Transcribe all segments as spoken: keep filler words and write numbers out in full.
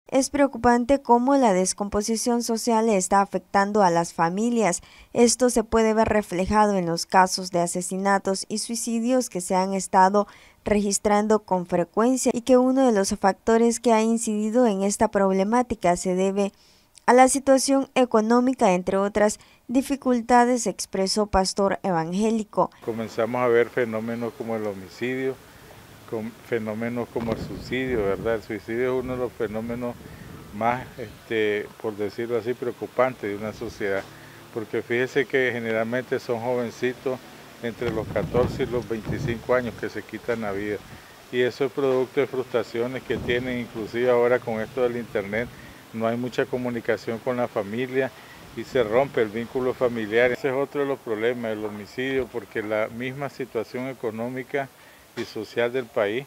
Es preocupante cómo la descomposición social está afectando a las familias. Esto se puede ver reflejado en los casos de asesinatos y suicidios que se han estado registrando con frecuencia y que uno de los factores que ha incidido en esta problemática se debe a la situación económica, entre otras dificultades, expresó Pastor Evangélico. Comenzamos a ver fenómenos como el homicidio, con fenómenos como el suicidio, ¿verdad? El suicidio es uno de los fenómenos más, este, por decirlo así, preocupantes de una sociedad, porque fíjese que generalmente son jovencitos entre los catorce y los veinticinco años que se quitan la vida, y eso es producto de frustraciones que tienen, inclusive ahora con esto del internet, no hay mucha comunicación con la familia y se rompe el vínculo familiar. Ese es otro de los problemas del homicidio, porque la misma situación económica y social del país,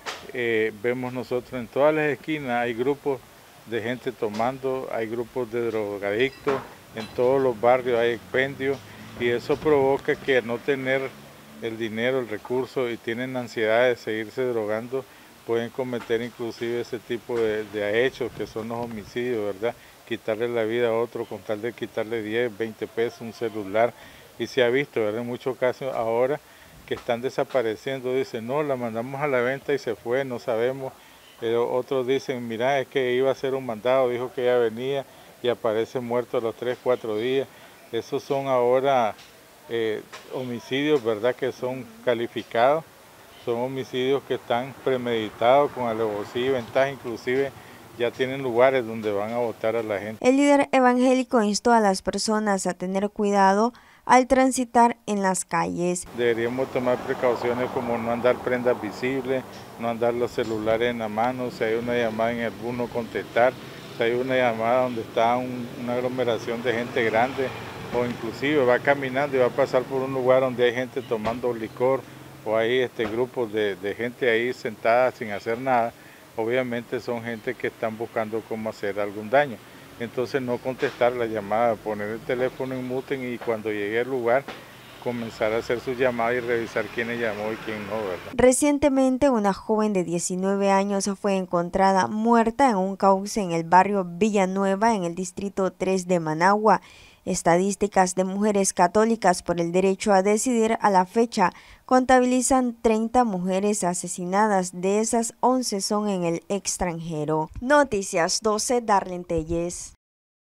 eh, vemos nosotros en todas las esquinas hay grupos de gente tomando, hay grupos de drogadictos, en todos los barrios hay expendios, y eso provoca que al no tener el dinero, el recurso, y tienen ansiedad de seguirse drogando, pueden cometer inclusive ese tipo de, de hechos que son los homicidios, ¿verdad? Quitarle la vida a otro con tal de quitarle diez, veinte pesos, un celular, y se ha visto, ¿verdad? En muchos casos ahora que están desapareciendo, dicen, no, la mandamos a la venta y se fue, no sabemos. Pero otros dicen, mira, es que iba a hacer un mandado, dijo que ya venía y aparece muerto a los tres, cuatro días. Esos son ahora eh, homicidios, ¿verdad?, que son calificados, son homicidios que están premeditados con alevosía y ventaja, inclusive ya tienen lugares donde van a botar a la gente. El líder evangélico instó a las personas a tener cuidado al transitar en las calles. Deberíamos tomar precauciones como no andar prendas visibles, no andar los celulares en la mano, si hay una llamada en el bus no contestar, si hay una llamada donde está un, una aglomeración de gente grande, o inclusive va caminando y va a pasar por un lugar donde hay gente tomando licor, o hay este, grupos de, de gente ahí sentada sin hacer nada, obviamente son gente que están buscando cómo hacer algún daño. Entonces no contestar la llamada, poner el teléfono en mute y cuando llegue al lugar comenzar a hacer su llamada y revisar quién llamó y quién no, ¿verdad? Recientemente una joven de diecinueve años fue encontrada muerta en un cauce en el barrio Villanueva en el distrito tres de Managua. Estadísticas de Mujeres Católicas por el Derecho a Decidir a la fecha contabilizan treinta mujeres asesinadas, de esas once son en el extranjero. Noticias doce, Darlene Telles.